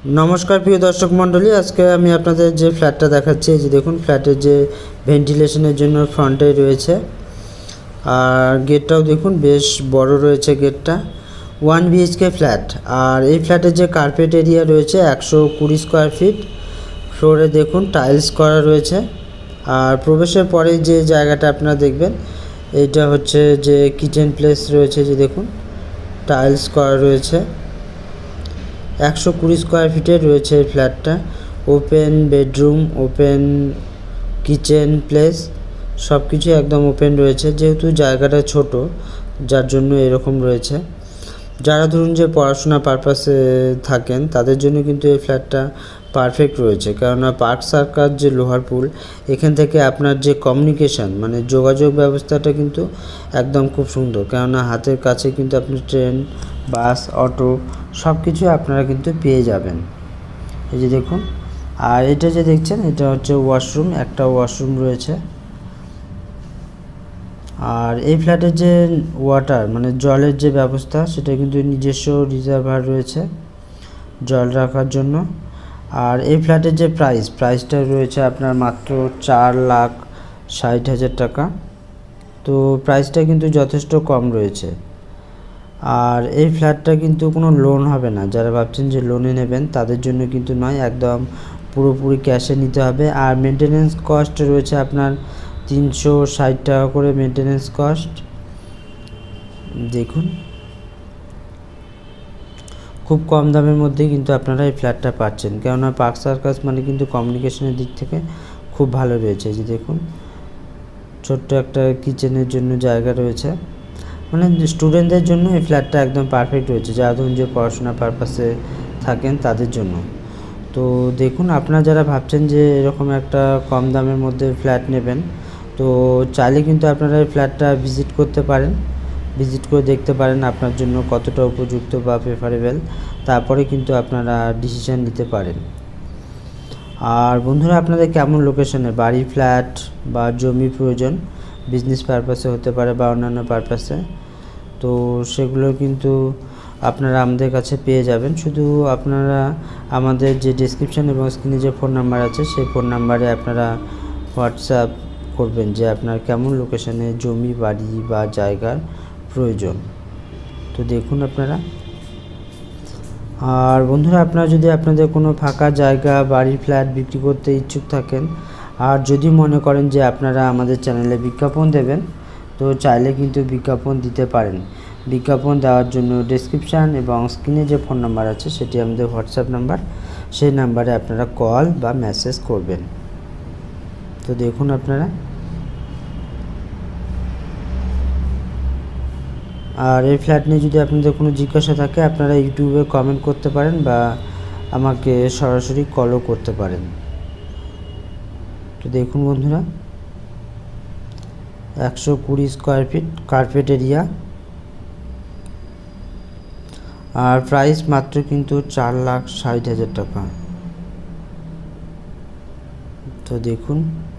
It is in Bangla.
नमस्कार प्रिय दर्शक मंडली, आज के आमी आपनादेर जे फ्लैटटा देखाচ্ছি এই যে দেখুন फ्लैटेर जे ভেন্টিলেশনের জন্য ফ্রন্টে রয়েছে আর গেটটাও দেখুন বেশ বড় রয়েছে গেটটা 1 বিএইচকে ফ্ল্যাট। আর এই ফ্ল্যাটের যে কার্পেট এরিয়া রয়েছে 120 স্কয়ার ফিট, ফ্লোরে দেখুন টাইলস করা রয়েছে। আর প্রবেশের পরে যে জায়গাটা আপনারা দেখবেন এইটা হচ্ছে যে কিচেন প্লেস রয়েছে, যে দেখুন টাইলস করা রয়েছে। 120 স্কয়ার ফিটের রয়েছে এই ফ্ল্যাটটা। Open bedroom, open kitchen place সব কিছু একদম ওপেন রয়েছে, যেহেতু জায়গাটা ছোট যার জন্য এরকম রয়েছে। যারা ধরুন যে পড়াশোনা পারপাসে থাকেন তাদের জন্য কিন্তু এই ফ্ল্যাটটা পারফেক্ট রয়েছে, কেননা পার্ক সার্কাস যে লোহারপুল এখান থেকে আপনার যে কমিউনিকেশান মানে যোগাযোগ ব্যবস্থাটা কিন্তু একদম খুব সুন্দর, কেননা হাতের কাছে কিন্তু আপনি ট্রেন, বাস, অটো সব কিছু আপনারা কিন্তু পেয়ে যাবেন। এই যে দেখুন, আর এটা যে দেখছেন এটা হচ্ছে ওয়াশরুম, একটা ওয়াশরুম রয়েছে। আর এই ফ্ল্যাটের যে ওয়াটার মানে জলের যে ব্যবস্থা সেটা কিন্তু নিজস্ব রিজার্ভার রয়েছে জল রাখার জন্য। আর এই ফ্ল্যাটের যে প্রাইসটা রয়েছে আপনার মাত্র 4,60,000 টাকা, তো প্রাইসটা কিন্তু যথেষ্ট কম রয়েছে। আর এই ফ্ল্যাটটা কিন্তু কোনো লোন হবে না, যারা ভাবছেন যে লোনে নেবেন তাদের জন্য কিন্তু নয়, একদম পুরোপুরি ক্যাশে নিতে হবে। আর মেনটেনেন্স কস্ট রয়েছে আপনার 360 টাকা করে মেনটেনেন্স কস্ট। দেখুন খুব কম দামের মধ্যে কিন্তু আপনারা এই ফ্ল্যাটটা পাচ্ছেন, কেননা পার্ক সার্কাস মানে কিন্তু কমিউনিকেশনের দিক থেকে খুব ভালো রয়েছে। যে দেখুন ছোট্ট একটা কিচেনের জন্য জায়গা রয়েছে, মানে স্টুডেন্টদের জন্য এই ফ্ল্যাটটা একদম পারফেক্ট রয়েছে, যারা ধরুন যে পড়াশোনা পারপাসে থাকেন তাদের জন্য। তো দেখুন আপনারা যারা ভাবছেন যে এরকম একটা কম দামের মধ্যে ফ্ল্যাট নেবেন, তো চাইলে কিন্তু আপনারা এই ফ্ল্যাটটা ভিজিট করতে পারেন, ভিজিট করে দেখতে পারেন আপনার জন্য কতটা উপযুক্ত বা প্রেফারেবল, তারপরে কিন্তু আপনারা ডিসিশন নিতে পারেন। আর বন্ধুরা, আপনাদের কেমন লোকেশনে বাড়ি, ফ্ল্যাট বা জমি প্রয়োজন, বিজনেস পারপাসে হতে পারে বা অন্যান্য পারপাসে, তো সেগুলো কিন্তু আপনারা আমাদের কাছে পেয়ে যাবেন। শুধু আপনারা আমাদের যে ডেসক্রিপশন এবং স্ক্রিনে যে ফোন নাম্বার আছে সেই ফোন নাম্বারে আপনারা হোয়াটসঅ্যাপ করবেন যে আপনার কেমন লোকেশনে জমি, বাড়ি বা জায়গার প্রয়োজন। তো দেখুন আপনারা। আর বন্ধুরা, আপনারা যদি আপনাদের কোনো ফাঁকা জায়গা, বাড়ি, ফ্ল্যাট বিক্রি করতে ইচ্ছুক থাকেন আর যদি মনে করেন যে আপনারা আমাদের চ্যানেলে বিজ্ঞাপন দেবেন, তো চাইলে কিন্তু বিজ্ঞাপন দিতে পারেন। বিজ্ঞাপন দেওয়ার জন্য ডেসক্রিপশান এবং স্ক্রিনে যে ফোন নাম্বার আছে সেটি আমাদের হোয়াটসঅ্যাপ নাম্বার, সেই নাম্বারে আপনারা কল বা মেসেজ করবেন। তো দেখুন আপনারা। আর এই ফ্ল্যাট নিয়ে যদি আপনাদের কোনো জিজ্ঞাসা থাকে আপনারা ইউটিউবে কমেন্ট করতে পারেন বা আমাকে সরাসরি কলও করতে পারেন। তো দেখুন বন্ধুরা, 120 স্কয়ার ফিট কার্পেট এরিয়া, আর প্রাইস মাত্র কিন্তু 4,60,000 টাকা। তো দেখুন।